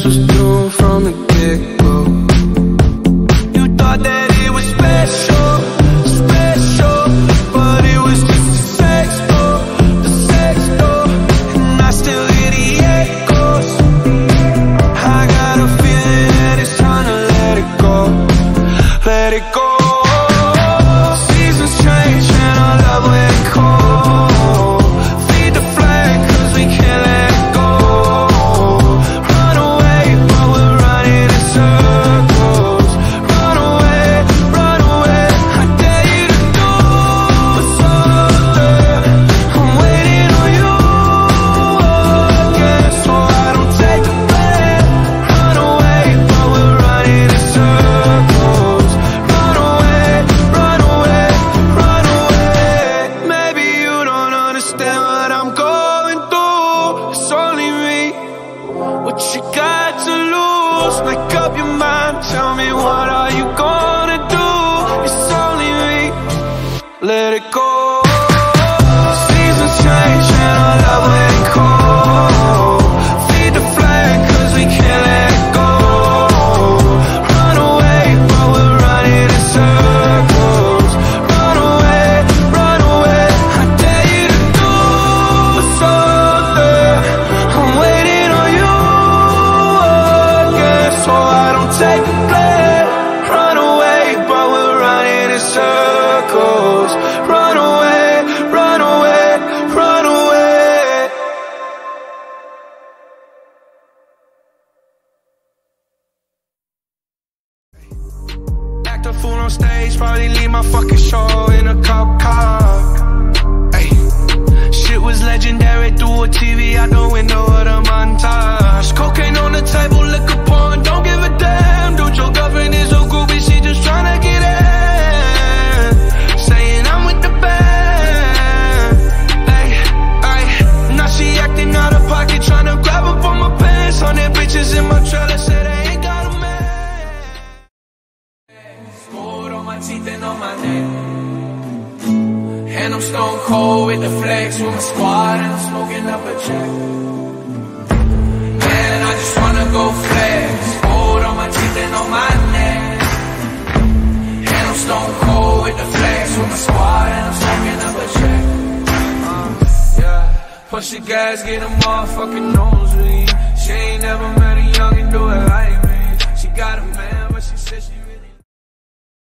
this was doomed from the get-go. You thought that it was special, special, but it was just a sex door, and I still hear the echoes. I got a feeling that it's time to let it go, let it go. Seasons change and our love went cold. Feed the flame 'cause we can't let it go. Run away, but we're running in circles. Run away, I dare you to do something. I'm waiting on you again, so I don't take a breath. Run away, but we're running in circles. Run away, maybe you don't understand what I'm going through. It's only me. What you got to lose? Make up your mind, tell me what are you gonna do? It's only me. Let it go. Seasons change and our love went cold. Feed the flame 'cause we can't let it go. Run away, but we're running in circles. Run away, I dare you to do something. I'm waiting on you again, so I don't take a breath. Run away, but we're running in circles. Run away. Act a fool on stage, probably leave my fucking show in a cop car. Ay. Shit was legendary through a TV out the window of the montage. Cocaine on the table, liquor porn, don't give a damn. Dude, your girlfriend is a groupie, she just tryna get in. Saying I'm with the band. Ay. Now she acting out of pocket, tryna grab up on my pants. 100 bitches in my trailer, say they ain't got a man. Gold on my teeth and on my neck, and I'm stone cold with the flex with my squad, and I'm smoking up a check. Man, I just wanna go flex. Gold on my teeth and on my neck, and I'm stone cold with the flex with my squad, and I'm smoking up a check. Yeah, push the gas, get a motherfucking nosebleed. She ain't never met a youngin' do it like me. She got a man.